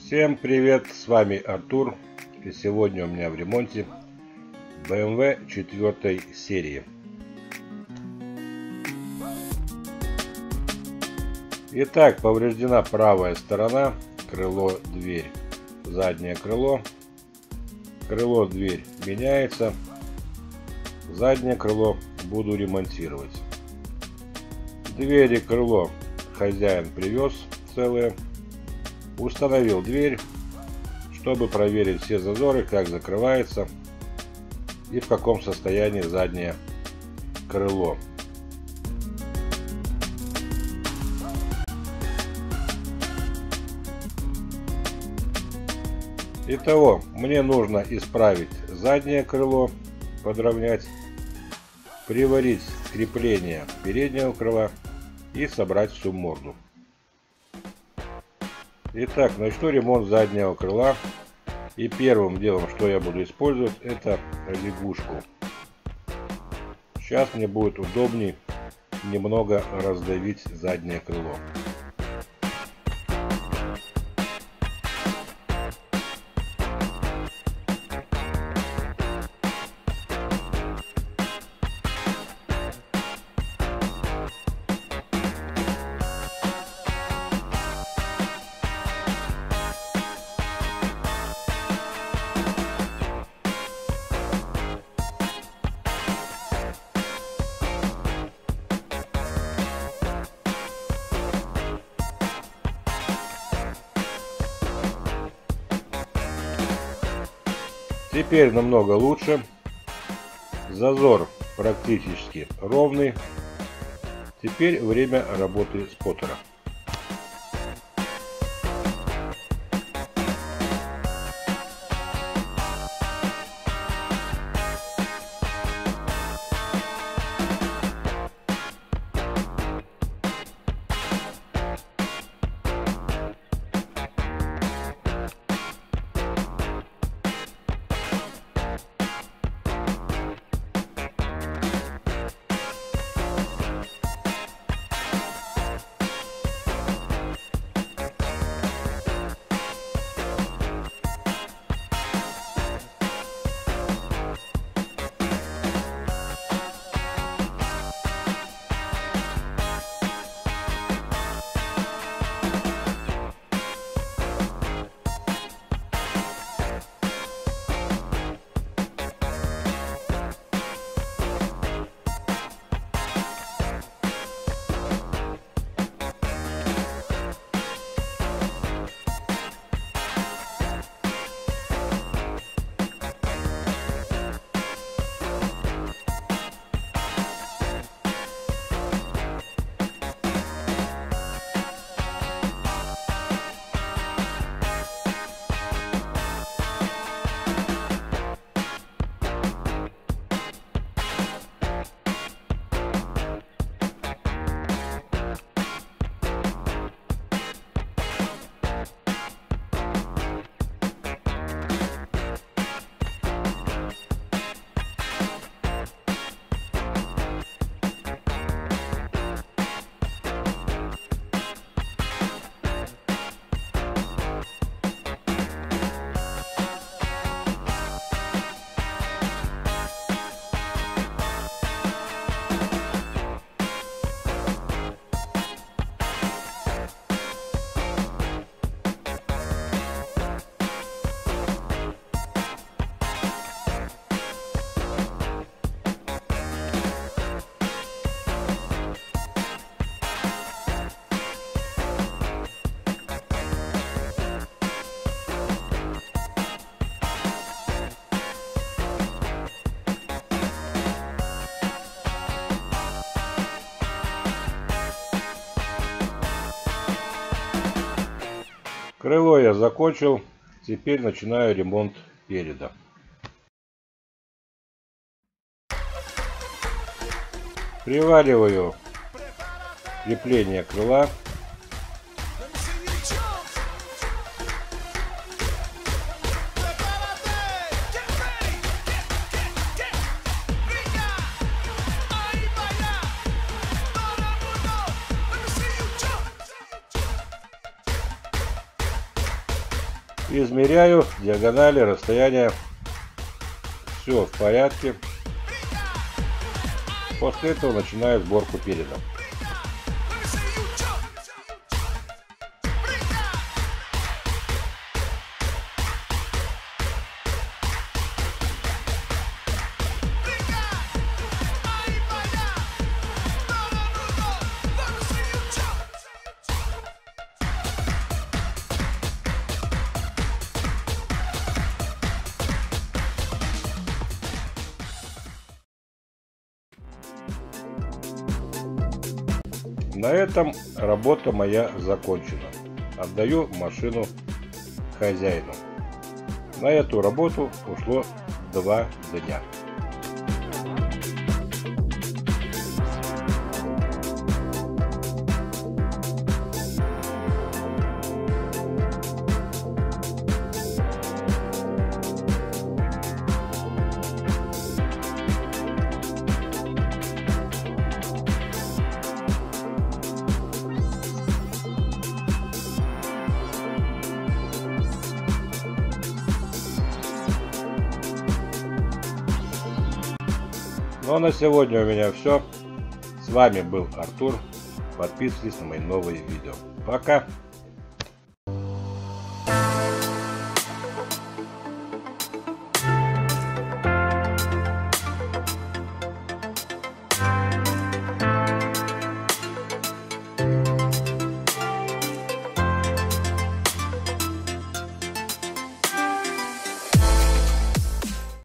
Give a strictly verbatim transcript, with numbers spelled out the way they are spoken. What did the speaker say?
Всем привет, с вами Артур, и сегодня у меня в ремонте бэ эм вэ четвёртой серии. Итак, повреждена правая сторона, крыло, дверь, заднее крыло, крыло, дверь меняется, заднее крыло буду ремонтировать. Двери, крыло хозяин привез целые. Установил дверь, чтобы проверить все зазоры, как закрывается и в каком состоянии заднее крыло. Итого, мне нужно исправить заднее крыло, подровнять, приварить крепление переднего крыла и собрать всю морду. Итак, начну ремонт заднего крыла. И первым делом, что я буду использовать, это лягушку. Сейчас мне будет удобней немного раздавить заднее крыло. Теперь намного лучше. Зазор практически ровный. Теперь время работы споттера. Крыло я закончил, теперь начинаю ремонт переда. Привариваю крепление крыла. Измеряю диагонали, расстояние. Все в порядке. После этого начинаю сборку переда. На этом работа моя закончена. Отдаю машину хозяину. На эту работу ушло два дня. Ну а на сегодня у меня все. С вами был Артур. Подписывайтесь на мои новые видео. Пока!